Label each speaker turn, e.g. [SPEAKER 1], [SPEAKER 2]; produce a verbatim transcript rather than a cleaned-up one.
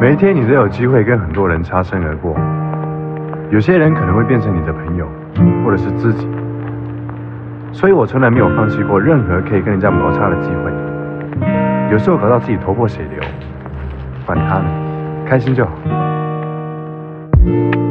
[SPEAKER 1] 每一天你都有机会跟很多人擦身而过，有些人可能会变成你的朋友，或者是知己。所以我从来没有放弃过任何可以跟人家摩擦的机会。有时候搞到自己头破血流，管他呢，开心就好。